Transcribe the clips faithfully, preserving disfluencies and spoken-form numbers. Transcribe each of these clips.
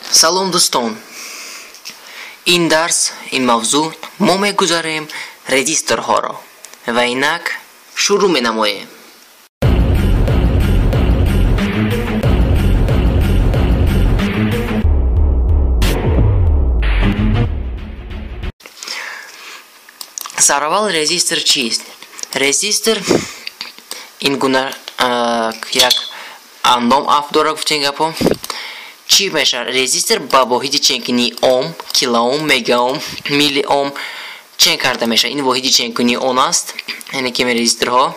салом дӯстон, ин дарс, ин мавзӯъ мо мегузарем резисторҳоро ва инак шурӯъ менамоем. Сараввал резистор чист? Резистор ин гуна як андом аф дора гуфтем гапо. Чӣ меша? Резистор ба воҳиди ченкунии ом, килоом, мегаом, миллиом ченк карда меша. Ин воҳиди ченкунии он аст. Яъне ки резисторҳо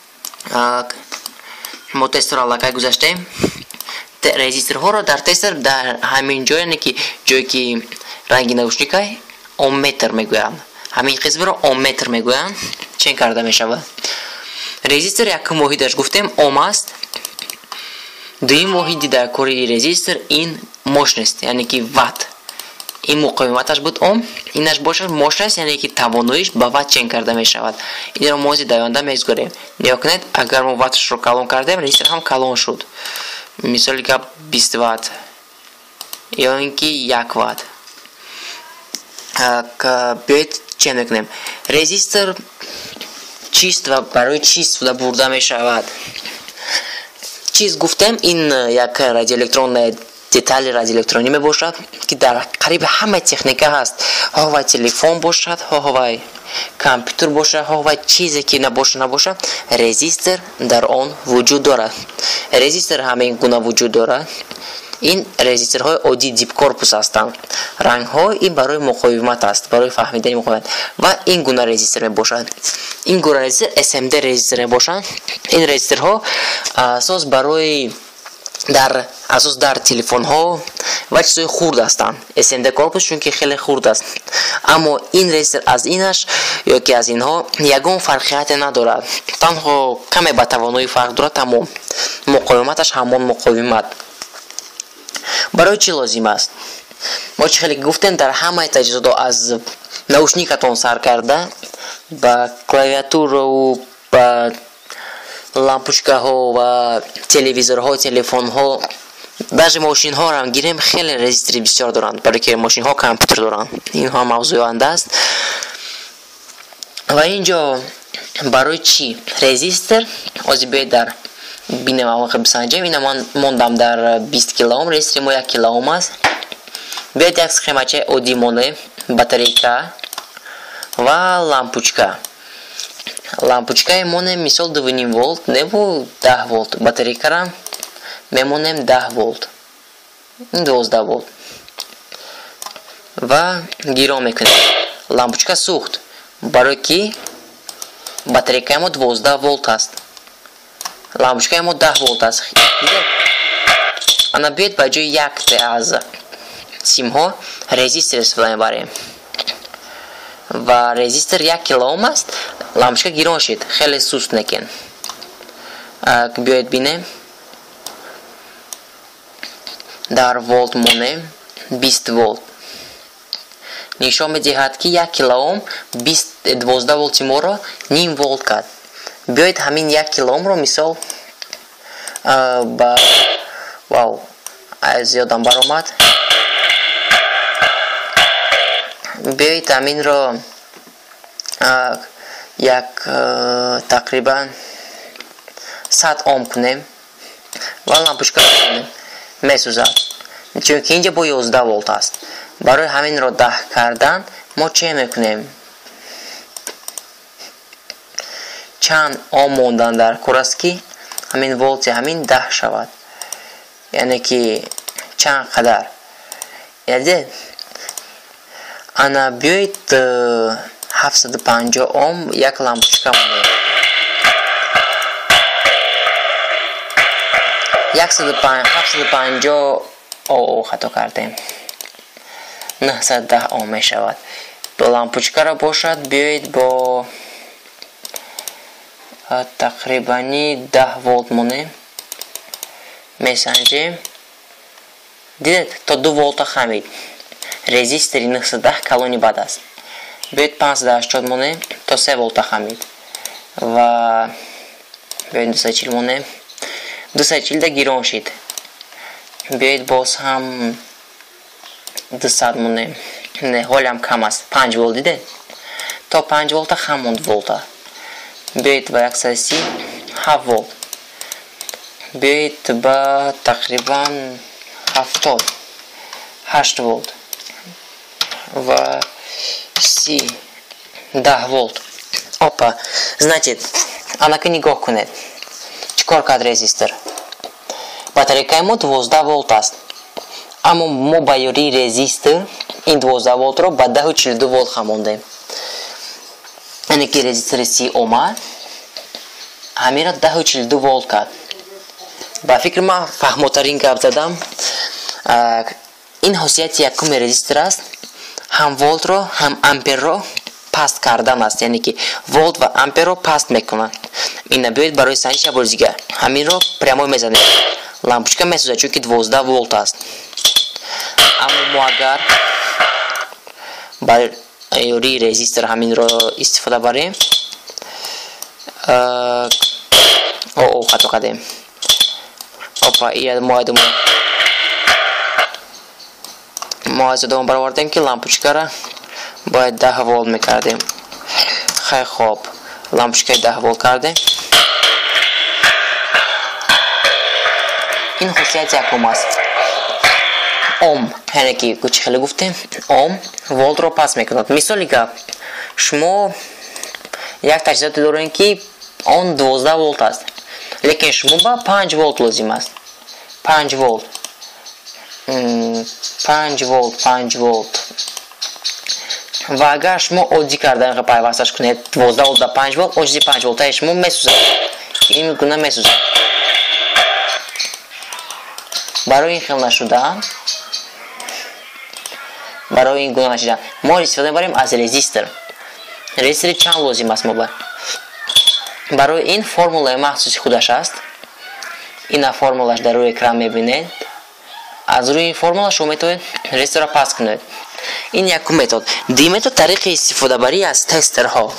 мо тестро аллакай гузаштем. Резисторҳоро дар тестер дар ҳамин ҷо, яъне ки ҷое ки ранги наушникай омметр мегӯянд. ҳамин қисмро омметр мегӯянд. Ченк карда мешавад. Резистор якум воҳидаш гуфтем ом аст. дуюм воҳиди дар кори резистор ин мощность, яъне ки ватт. ин муқовиматаш буд ом, инаш бошад мощность, яъне ки тавоноиш ба ватт ченк карда мешавад. Инро мози даёнда мегузорем. Нигоҳ кунед, агар мо ваттшро калон кардем, резистор ҳам калон шуд. Мисоли гап бист ватт ё ин ки як ватт. Биёед чӣ мекунем? Резистор чист ва барои чӣ истифода бурда мешавад? Чиз гуфтем, ин як радиоэлектронная детали радиоэлектронӣ мебошад, ки дар қариби ҳама техника ҳаст. ҳовай телефон бошад, ҳовай компютер бошад, ҳовай чизе ки набоша набоша, резистор дар он вуҷуд дорад. Резистор ҳамин гуна вуҷуд дорад. ин резисторҳои оддии дипкорпус ҳастанд. Рангҳо ин барои муқовимат аст, барои фаҳмидани муқовимат. Ва ин гуна резистор мебошад. ин гуна резистор эс эм ди резистор мебошад. ин резисторҳо асос барои дар асос дар телефонҳо ва чизои хурд ҳастанд. эс эм ди корпус чунки хеле хурд аст. Аммо ин резистор аз инаш ё ки аз инҳо ягон фарқияте надорад. Танҳо каме ба тавоноӣ фарқ дорад, тамом. Муқовиматаш ҳамон муқовимат. барои чӣ лозим аст? мо чӣ хеле гуфтем, дар ҳамаи таҷҳизотҳо аз наушникатон сар карда ба клавиатуру, ба лампочкаҳо ва телевизорҳо, телефонҳо, даже мошинҳоро ҳам гирем, хеле резистори бисёр доранд, барои ки мошинҳо компютер доранд. Инҳо мавзӯи анда аст. Ва инҷо барои чӣ резистор? ҳозир биёед дар бинем аввал бисанҷем. Ина ман мондам дар бист килоом. резистори мо як килоом аст. биёед як схемачаи оддӣ монем. Батарейка ва лампочка. Лампочкаи монем мисол ду и пяв волт, небу даҳ волт. Батарейкара мемонем даҳ волт, дувоздаҳ волт. Ва гирон мекунем. Лампочка сӯхт, барои ки батарейкаи мо дувоздаҳ волт аст. Лампочкаи мо даҳ волт аст. Ана биёед ба ҷои якте аз симҳо резистор истифода мебарем. Ва резистор як килоом аст. Лампочка гирон шид, хеле суст некен. Биёед бинем. Дар волт монем бист волт. Нишон медиҳад ки як килоом дувоздаҳ волти моро ним волт кард. биёед ҳамин як килоомро мисол ба вау аз ёдам баромад. биёед ҳаминро як тақрибан сад ом кунем ва лампочка кунем. Месӯзад. Чунки инҷа бо ёздаҳ волт аст. Барои ҳаминро даҳ кардан мо чӣ мекунем? Чанд ом мондан дар кор аст ки ҳамин волти ҳамин даҳ шавад. Яъне ки чанд қадар? Яъне ана биёед ҳафтсаду панҷоҳ ом як лампочка монем. ҳафтсаду панҷоҳ о хато кардем. наҳсаду даҳ ом мешавад. Бо лампочкаро бошад биёед бо тақрибани даҳ волт монем. Месанҷем. Дидед, то ду волта хамид. Резистори наҳсаду даҳ калони бад аст. биёед панҷсаду ҳаштод монем, то се волта хамид. Ва биёед дусаду чил монем. дусаду чил да гирон шид. биёед боз ҳам двести монем. Не, ҳолам кам аст. панҷ волт диде? То панҷ волта ҳамон волта. Биёед ба яксад и си ҳафт волт. Биёед ба тақрибан ҳафтод ҳашт волт. Ва си даҳ волт. Опа, значит, анака нигоҳ кунед. Чӣ кор кард резистор? Батарейкаи мо дувоздаҳ волт аст. Аммо мо ба ёрии резистор ин дувоздаҳ волтро ба даҳу чилу ду волт хамондем. Яъне ки резистори си омад, ҳамира даҳу чилу ду волт кард. Ба фикри ман фаҳмотарин гап задам. Ин хосияти якуми резистор аст. ҳам волтро, ҳам амперро паст кардан аст. Яъне ки волт ва амперро паст мекунад. Ина биёед барои санҷиш бозига. Ҳаминро прямой мезанем. Лампочка месӯзад, чунки дувоздаҳ волт аст. Аммо мо агар ба ёрии резистор ҳаминро истифода барем, о хато кардем. Опа, ия мо айдум мо аз одам баровардем ки лампочкара бояд даҳ волт мекардем. Хай хоб, лампочкаи даҳ волт кардем. ин хосияти якум аст. Ом, яъне ки кучи хеле гуфтем, ом волтро паст мекунад. Мисоли гап, шумо як таҷҳизоте дорем ки он дувоздаҳ волт аст. Лекин шумо ба панҷ волт лозим аст. панҷ волт. панҷ волт, панҷ волт. Ва агар шумо оҷӣ кардан пайвасташ кунед дувоздаҳ волт ба панҷ волт, оҷизи панҷ волтаи шумо месӯзад. Ин гуна месӯзад. барои ин хел нашуда, барои ин гуна нашуда, мо истифода мебарем аз резистор. Резистори чанд лозим аст мо ба? барои ин формулаи махсуси худаш аст. Ина формулаш дар рӯи экран мебинед. аз рӯи ин формула шумо метавонед резистора паст кунед. ин якум метод. дуюм метод тариқи истифодабарӣ аз тестерҳо.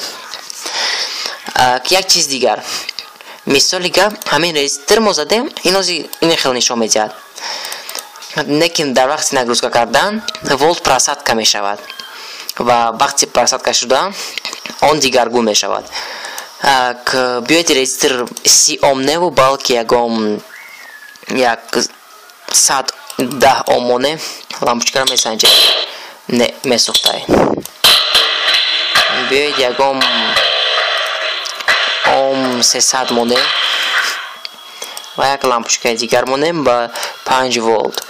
як чиз дигар, мисоли гап, ҳамин резистор мо задем, инози ин хел нишон медиҳад. Лекин дар вақти нагрузка кардан волт просадка мешавад ва вақти просадка шуда он дигаргун мешавад. биёед резистор си ом неву, балки ягон як сад даҳ ом монем лампочкаро месанҷем. Не месӯхтай. биёед ягон ом сесад монем ва як лампочкаи дигар монем ба панҷ волт.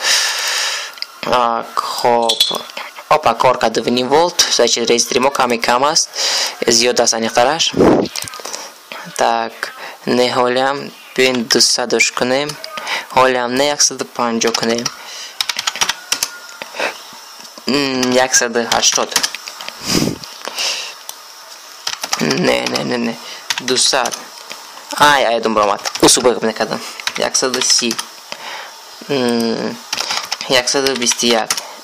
хоб, опа, кор кард ду ним волт. Значит, резистори мо каме кам аст. Зиёд аст аниқтараш. Так, не ҳолям биёем дусаdoш кунем. ҳолям не яксаду панҷоҳ кунем. яксаду ҳаштод. Не, не, не, не. дусад. Ай, ай, дум бромад. Усуб гап некардам. яксаду си. яксаду бисту як.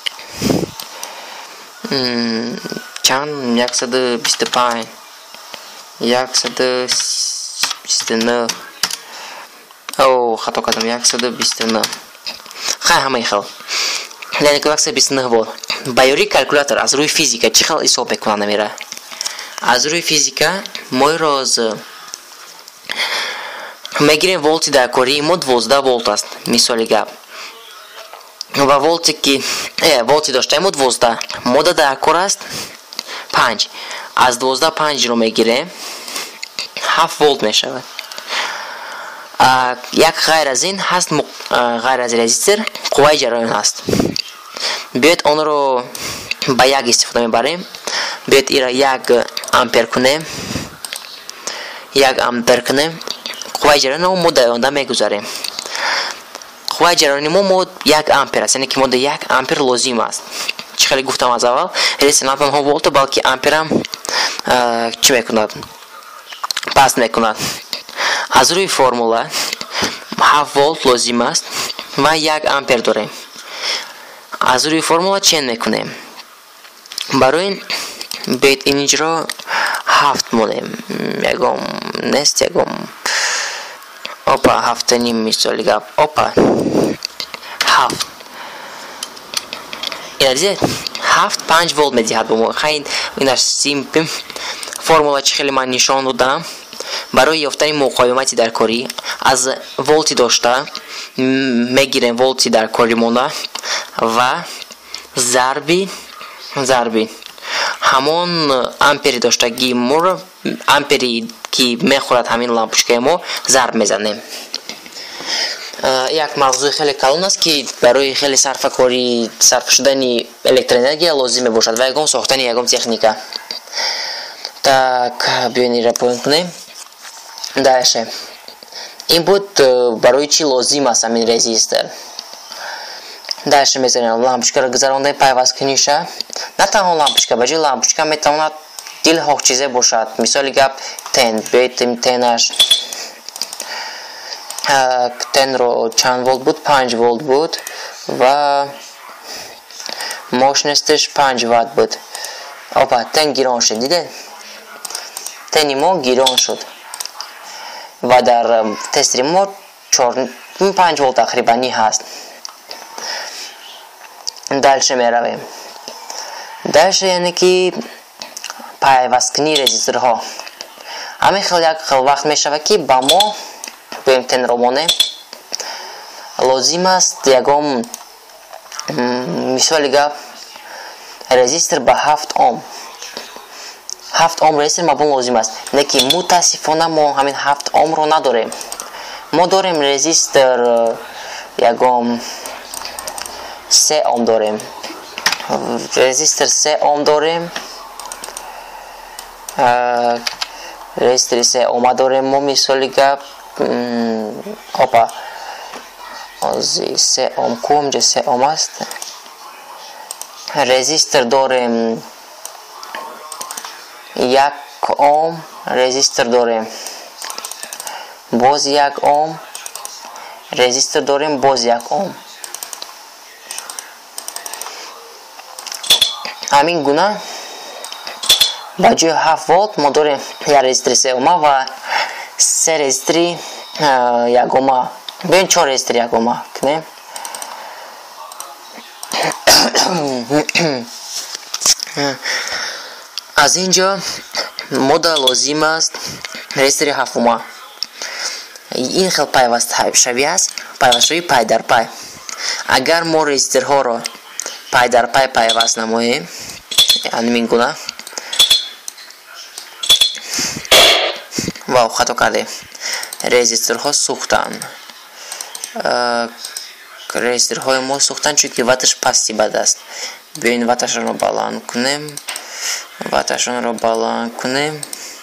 чанд? яксаду бисту панҷ. яксаду бисту нав. О, хато кардам. яксаду бисту нав. Хай ҳамаи хел. яъне ки яксаду бисту нав волт. ба ёрии калкулятор аз рӯи физика чӣ хел ҳисоб мекунад намира? аз рӯи физика мо роз мегирем волти дар кории мо дувоздаҳ волт аст. мисоли гап. ва волте ки э волти доштаи мо дувоздаҳ, мода дар кор аст панҷ. аз дувоздаҳ панҷро мегирем, ҳафт волт мешавад. як ғайр аз ин ҳаст, ғайр аз резистор қувваи ҷараён ҳаст. биёед онро ба як истифода мебарем. биёед ира як ампер кунем. як ампер кунем. қувваи ҷараёни мо дар онда мегузарем. қувваи ҷараёни мо мо як ампер аст, яъне ки мо як ампер лозим аст. чӣ хеле гуфтам аз аввал, резистор на танҳо волт, балки амперам чӣ мекунад? паст мекунад. аз рӯи формула ҳафт волт лозим аст ва як ампер дорем. аз рӯи формула чен мекунем. барои ин биёед инҷро ҳафт монем. ягон нест, ягон опа ҳафту ним мисоли гап. опа ҳафт. اینا دیگه هفت پنج ولت میدهد به ما. خیلی اینا سیمپل فرمولا چه خیلی من نشان دادم. برای یافتن مقاومتی در کاری از ولتی داشته میگیریم ولتی در کاری مونه و ضربی ضربی همون امپری داشتگی مور امپری که میخورد همین لامپوچکه ما ضرب میزنیم. یک موضوع خیلی کلان است که برای خیلی صرف کاری صرف شدن الکتروانرژی لازم باشد و یکم ساختن یکم تکنیکا. Так, بیاین را پوینت کنیم. داشه این بود برای چی لازم است همین رزیستر. داشه میذاریم لامپوچکه را گذرانده پیوست کنیشه. نه تنها لامپوچکه بجای لامپوچکه میتواند دیل ها چیزه باشد. مثالی گپ تن بیتیم تنش تن رو چند ولت بود؟ پنج ولت بود و ماشینستش پنج وات بود. آبا تن گیران شد دیده؟ تنی ما گیران شد و در تستری ما چهار پنج ولت تقریبانی هست. دالشه می رویم. دالشه یعنی که پیوست کنی رزیستر ها. همین خیلی خیلی وقت می شود که با ما بیم تن رو مانه لازم است یکم مثالی گپ رزیستر با هفت اوم هفت اوم رزیستر ما بون لازم است. نکی متاسفانه ما همین هفت اوم رو نداریم. ما داریم رزیستر یکم سه اوم داریم. رزیستر سه اوم داریم. رزیستر سه اوم داریم ما مثالی گپ اوپا از سه اوم کوم جه سه اوم است. رزیستر داریم یک اوم. رزیستر داریم باز یک اوم. رزیستر داریم باز یک اوم. همین گونه با جای هفت ولت ما داریم یک رزیستر سه اوم و سه رزیستر یک اوم. بین چهار رزیستر یک اوم کنیم. از اینجا مدل لازم است رزیستر هفت اوم. این خیلی پیوست شوی است. پیوست شوی پای در پای. اگر ما رزیستر ها را پای در پای پیوست نماییم همین گونه واو خطا کرده. رزیستر ها سوختن. رزیستر های ما سوختن چون که واتش پستی بد است. بیاین واتشان رو بالان کنیم. واتشان رو بالان کنیم.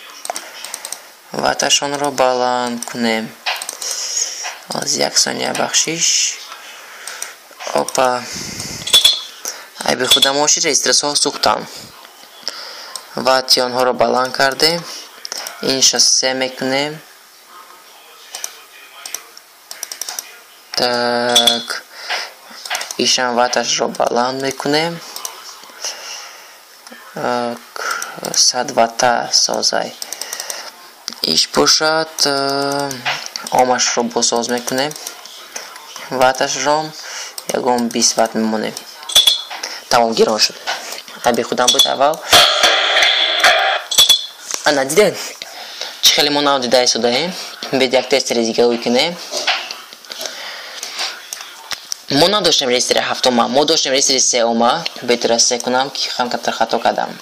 واتشان رو بالان کنیم. از یک ثانیه بخشش. اوپا ای به خودم باشی رزیستر ها سوختن. واتی آنها رو بالان کرده. اینشا سه میکنیم. так ایشان واتش رو بالان میکنیم. صد وات سازای ایش باشد. آمش رو بساز میکنیم. واتش رو یکم بیست وات میمونیم. تمام گیران شد. ابی خودم بود اول انا دیدن چه خیلی ما نادیده ای سوداییم. بید یک تست دیگه اوی کنیم. ما نداشتیم رزیستر هفت اوم. ما داشتیم رزیستر سه اوم. بهتر است سه کنم که خم کمتر خطا کردم.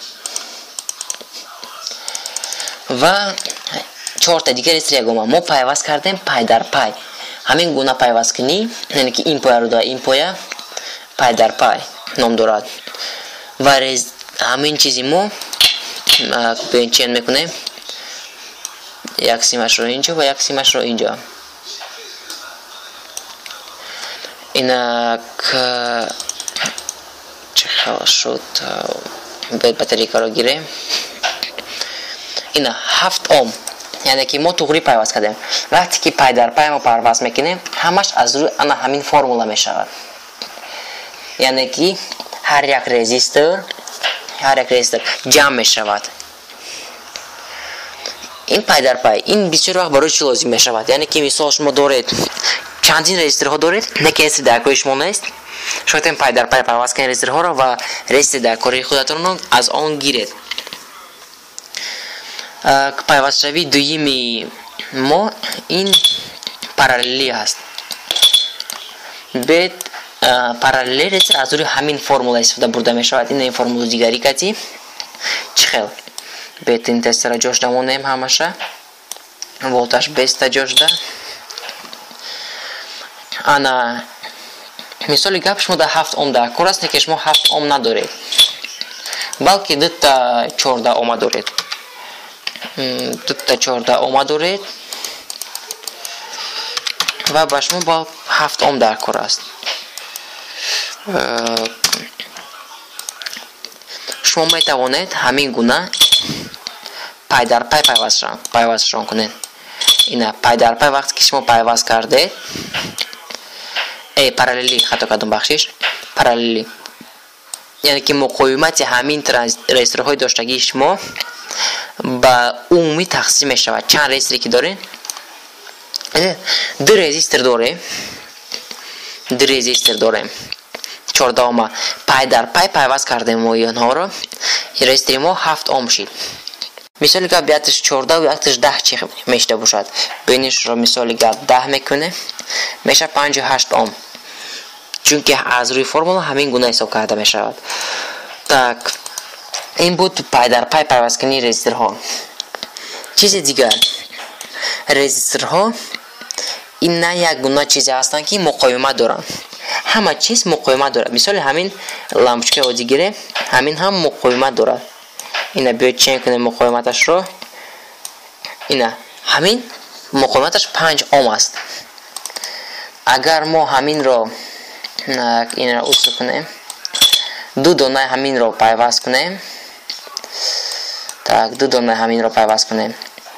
و چهار تا دیگه رزیستر یک اوم. ما پیوست کردیم پای در پای. همین گونه پیوست کنی یعنی که این پای رو داره این پای پای در پای نام دارد. و رز همین چیزی ما به این چین میکنیم. یک سیمش رو اینجا و یک سیمش رو اینجا. اینک چه خلاص شد. باید بطری کارو گیریم. اینا هفت اوم یعنی که ما توغری پیوست کردیم. وقتی که پای در پای ما پیوست میکنیم همش از روی انا همین فرمولا میشود. یعنی که هر یک رزیستر هر یک رزیستر جمع میشود. این پای در پای این بسیار وقت برای چی لازم میشود. یعنی که مثال شما دارید چندین رزیستر ها دارید. نه که در کار شما نیست. шояд пай дар пай пайваст кунед резисторҳоро ва рести дар кори худатонро аз он гиред. Пайвастшавии дуюми мо ин параллели аст. бед параллели резистор аз рӯи ҳамин формула истифода бурда мешавад. Ин формула дигари кати чихел. бед ин тестера ҷошда монем ҳамаша. Волтаж беста ҷошда. Ана мисоли гап шумо дар ҳафт ом дар кор аст, лекин шумо ҳафт ом надоред, балки дutta чорда ома доред. дutta чорда ома доред ва ба шумо бо ҳафт ом дар кор аст. шумо метавонед ҳамин гуна пай дар пай пайвастшон кунед. Ина пай дар пай вақте ки шумо пайваст кардед, э параллели хато кардам, бахшиш, параллели, яъне ки муқоимати ҳамин резисторҳои доштагии шумо ба умуми тақсим мешавад. Чанд резистори ки дорем? ду резистор дорем. ду резистор дорем. чорда ома пай дар пай пайваст кардем мо онҳоро. резистори мо ҳафт ом шид. мисоли гап бияташ чорда ва бияташ даҳ чи мешда бошад. бинишро мисоли гап даҳ мекунем, меша панҷу ҳашт ом. Чунки аз рӯи формула ҳамин гуна ҳисоб карда мешавад. Так, ин буд пай дар пай пайвасткунии резисторҳо. Чизи дигар, резисторҳо ин на як гуна чизе ҳастанд ки муқоимат доранд. ҳама чиз муқоимат дорад. мисоли ҳамин лампочкаи оддӣ гирем, ҳамин ҳам муқоимат дорад. ина биёед чен кунем муқоиматашро. ина ҳамин муқоиматаш панҷ ом аст. агар мо ҳаминро инро усу кунем, ду дона ҳаминро пайваст кунем. так, ду дона ҳаминро пайваст кунем.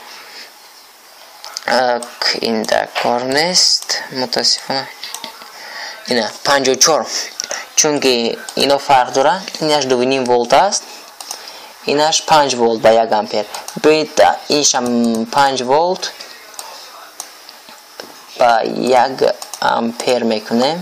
ин дар кор нест мутаассифона. ина панҷоҳ чор, чунки ино фарқ дорад. инаш ду ним волт аст, инаш панҷ волт ба як ампер. бед иншам панҷ волт ба як ампер мекунем.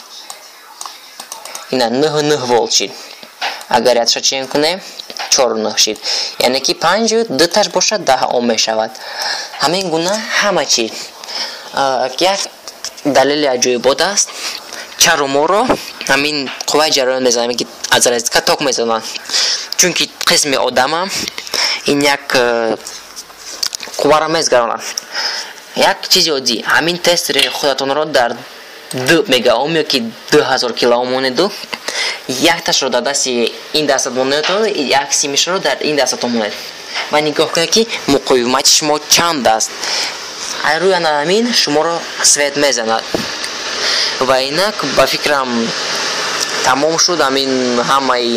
ина нӯҳ нӯҳ волт шид. агар ятша чен кунем, чор нӯҳ шид. яъне ки панҷу дуташ бошад даҳ ом мешавад. ҳамин гуна ҳама чи. як далели аҷоибот аст. чару моро ҳамин қувваи ҷараён мезанам, ки аз розетка ток мезанам. чунки қисми одамам ин як қувваро мезгаронад. як чизи оддӣ, ҳамин тестери худатонро дар ду мегаом ёки ду ҳазор килоом монеду, якташро дар дасти ин дастат монед, як симишро дар ин дастатон монед. ва нигоҳ кунед ки муқоимати шумо чанд аст. рӯи ана ҳамин шуморо свет мезанад. ва инак ба фикрам тамом шуд ҳамин ҳамаи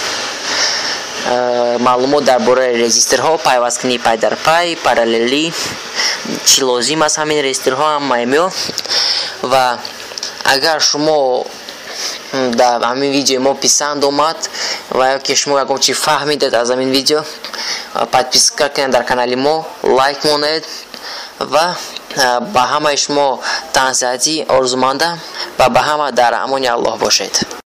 маълумот дар бораи резисторҳо, пайвасткунии пай дар пай, параллели, чӣ лозим аст ҳамин резисторҳо, ҳамаи. ва агар шумо дар ҳамин видеои мо писанд омад ва ёки шумо ягон чӣ фаҳмидед аз ҳамин видео, подписка кунед дар канали мо, лайк монед ва ба ҳамаи шумо тансиҳатӣ орзумандам ва ба ҳама дар амони Аллоҳ бошед.